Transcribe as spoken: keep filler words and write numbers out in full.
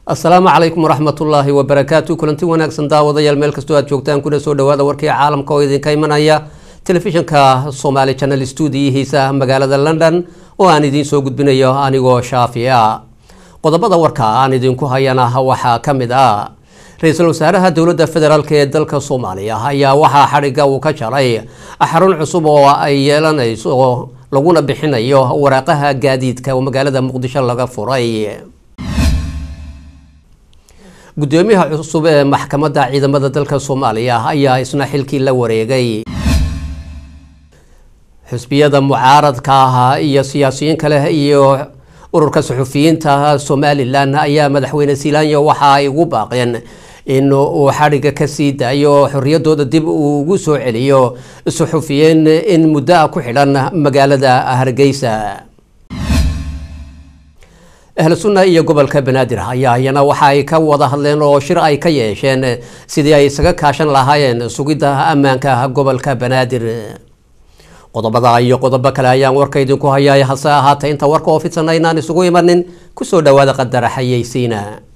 السلام عليكم ورحمة الله وبركاته. كلنتي wanaagsan daawadayaal meel kasto aad joogtaan kuna soo dhawaada warkii caalamka oo idin ka imanaya telefishinka Somali Channel Studio-hiisa magaalada London oo aan idin soo gudbinayo anigoo Shaafi ah. Qodobada warka aan idin ku hayana waxa kamid ah Ra'iisul Wasaaraha Dawladda Federaalka ee dalka Soomaaliya ayaa waxa xariga uu ka jaray xarun cusub oo ay yeelanayso laguna bixinayo waraaqaha gaadiidka oo magaalada Muqdisho laga furay. gudoomiyaha cusub ee maxkamadda ciidamada dalka Soomaaliya ayaa isna xilkii la wareegay. xisbiyada mucaaradka ah iyo siyaasiyiin kale iyo ururka suxufiyiinta Somaliland ayaa madaxweyne Siilaanyo waxa ay ugu baaqeen in uu xariga ka sii daayo xorriyadooda dib ugu soo celiyo suxufiyiin in muddo ku xidhan magaalada Hargeysa. أهل السنة iyo gobolka Banaadir ayaa ayana waxa ay ka wada hadleen oo shir ay ka yeesheen sidii ay isaga kaashan lahaayeen sugidda ammaanka gobolka Banaadir. qodobada iyo qodobo kale ayaan warka idin ku hayay hase ahaatee inta warka oo fidsanayna isugu imanin ku soo dhawaada qadar xayeysiina.